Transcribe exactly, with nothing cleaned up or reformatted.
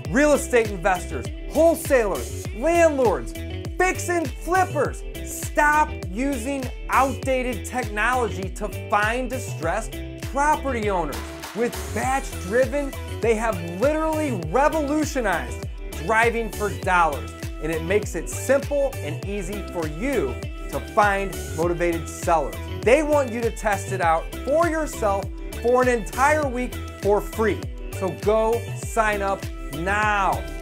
Real estate investors, wholesalers, landlords, fix and flippers, stop using outdated technology to find distressed property owners. With Batch Driven, they have literally revolutionized driving for dollars, and it makes it simple and easy for you to find motivated sellers. They want you to test it out for yourself for an entire week for free. So go sign up now.